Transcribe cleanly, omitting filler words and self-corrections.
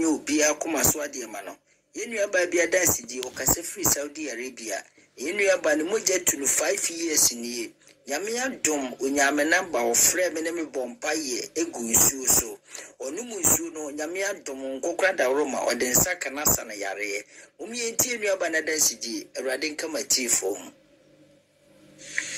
enyo bia koma so ade ma no yenu aba bia dance di o kase free Saudi Arabia yenu aba ne moja to 5 years ni nyame adom onyame namba ofre me ne me bompa ye egu nsuo so onum nsuo no nyame adom nkokra da roma odensa kanasa na yare umi enti enu aba na dance di awrade nkama tifo